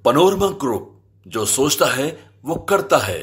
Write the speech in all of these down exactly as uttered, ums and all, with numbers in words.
Panorama group, जो सोचता है वो करता है।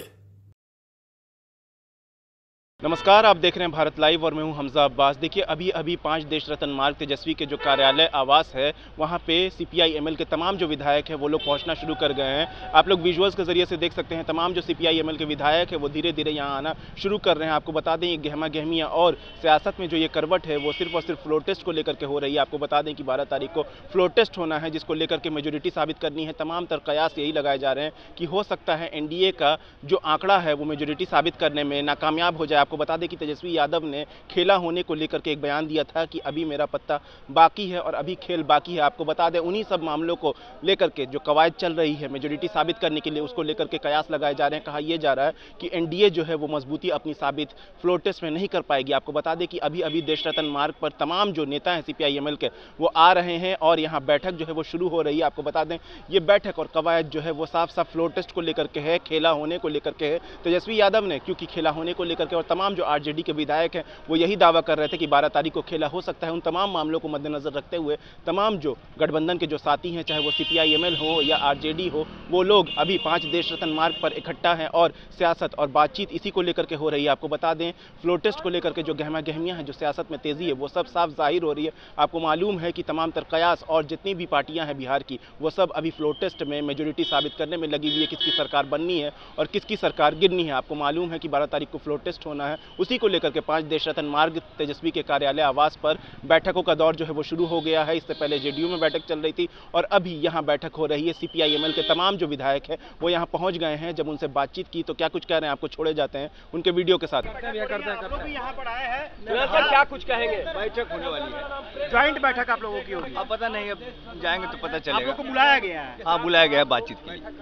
नमस्कार, आप देख रहे हैं भारत लाइव और मैं हूं हमजा अब्बास। देखिए, अभी अभी पांच देश रत्न मार्ग तेजस्वी के जो कार्यालय आवास है वहां पे सीपीआई एमएल के तमाम जो विधायक हैं वो लोग पहुंचना शुरू कर गए हैं। आप लोग विजुअल्स के जरिए से देख सकते हैं, तमाम जो सीपीआई एमएल के विधायक है वो धीरे धीरे यहां आना शुरू कर रहे हैं। आपको बता दें, ये गहमा गहमियाँ और सियासत में जो ये करवट है वो सिर्फ और सिर्फ फ्लोर टेस्ट को लेकर के हो रही है। आपको बता दें कि बारह तारीख को फ्लोर टेस्ट होना है, जिसको लेकर के मेजोरिटी साबित करनी है। तमाम तर कयास यही लगाए जा रहे हैं कि हो सकता है एनडीए का जो आंकड़ा है वो मेजोरिटी साबित करने में नाकामयाब हो जाए। आपको बता दें कि तेजस्वी यादव ने खेला होने को लेकर के एक बयान दिया था कि अभी मेरा पत्ता बाकी है और अभी खेल बाकी है। आपको बता दें, उन्हीं सब मामलों को लेकर के जो कवायद चल रही है मेजोरिटी साबित करने के लिए, उसको लेकर के कयास लगाए जा रहे हैं। कहा यह जा रहा है कि एनडीए जो है वो मजबूती अपनी साबित फ्लोर टेस्ट में नहीं कर पाएगी। आपको बता दें कि अभी अभी देश रत्न मार्ग पर तमाम जो नेता हैं सीपीआई एमएल के वो आ रहे हैं और यहाँ बैठक जो है वो शुरू हो रही है। आपको बता दें, ये बैठक और कवायद जो है वो साफ साफ फ्लोर टेस्ट को लेकर के है, खेला होने को लेकर के है। तेजस्वी यादव ने क्योंकि खेला होने को लेकर के और तमाम जो आरजेडी के विधायक हैं वो यही दावा कर रहे थे कि बारह तारीख को खेला हो सकता है। उन तमाम मामलों को मद्देनजर रखते हुए तमाम जो गठबंधन के जो साथी हैं, चाहे वो सीपीआई एमएल हो या आरजेडी हो, वो लोग अभी पांच देश रत्न मार्ग पर इकट्ठा हैं और सियासत और बातचीत इसी को लेकर के हो रही है। आपको बता दें, फ्लोर टेस्ट को लेकर के जो गहमा गहमियां हैं, जो सियासत में तेजी है, वो सब साफ जाहिर हो रही है। आपको मालूम है कि तमाम तर कयास और जितनी भी पार्टियां हैं बिहार की, वो सब अभी फ्लोर टेस्ट में मेजोरिटी साबित करने में लगी हुई है, किसकी सरकार बननी है और किसकी सरकार गिरनी है। आपको मालूम है कि बारह तारीख को फ्लोर टेस्ट होना है, उसी को लेकर के पांच देश रत्न मार्ग तेजस्वी के कार्यालय आवास पर बैठकों का दौर जो है वो शुरू हो गया है। इससे पहले जेडीयू में बैठक चल रही थी और अभी यहां बैठक हो रही है। सीपीआई एमएल के तमाम जो विधायक हैं वो यहां पहुंच गए हैं। जब उनसे बातचीत की तो क्या कुछ कह रहे हैं, आपको छोड़े जाते हैं उनके वीडियो के साथ। यहाँ पर आए हैं, क्या कुछ कहेंगे? बैठक होने वाली है, ज्वाइंट बैठक आप लोगों की होगी। अब पता नहीं, अब जाएंगे तो पता चलेगा। आप लोगों को बुलाया गया है? हाँ, बुलाया गया है बातचीत के लिए।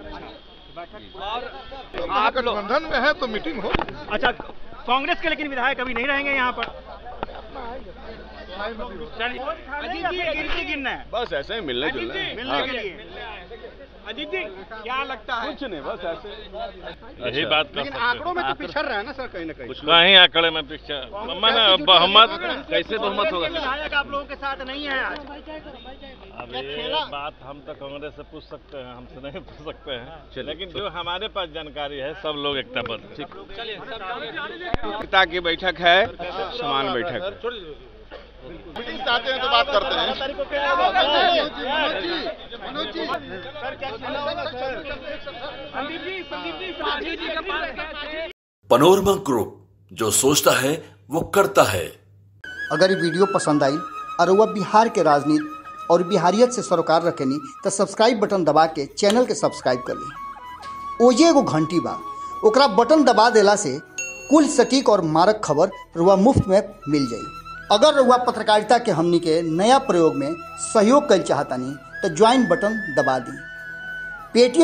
और आप गठबंधन में है तो मीटिंग हो। अच्छा, कांग्रेस के लेकिन विधायक अभी नहीं रहेंगे यहाँ पर? गिनती गिनना है, बस ऐसे ही मिलने जुलने मिलने के लिए। अजीत जी, क्या लगता है? कुछ नहीं, बस ऐसे यही बात कर लेकिन आंकड़ों में तो पिछड़ रहा है ना सर, कहीं ना कहीं। कहीं आंकड़े में पिछड़ मैंने बहुमत कैसे बहुमत होगा? विधायक आप लोगों के साथ नहीं है आज। अब ये बात हम तो कांग्रेस से पूछ सकते हैं, हमसे नहीं पूछ सकते हैं, लेकिन जो हमारे पास जानकारी है सब लोग एकताबद्ध हैं। एकता की बैठक है, समान बैठक। मीटिंग चाहते हैं तो बात करते हैं। पनोरमा ग्रुप, जो सोचता है वो करता है। अगर ये वीडियो पसंद आई और वह बिहार के राजनीति और बिहारियत से सरोकार रखेनी तो सब्सक्राइब बटन दबा के चैनल के सब्सक्राइब कर ली। ओजे एगो घंटी बा, ओकरा बटन दबा देला से कुल सटीक और मारक खबर रुआ मुफ्त में मिल जाई। अगर रुआ पत्रकारिता के हमनी के नया प्रयोग में सहयोग कर चाहतानी तो ज्वाइन बटन दबा दी। पेटीएम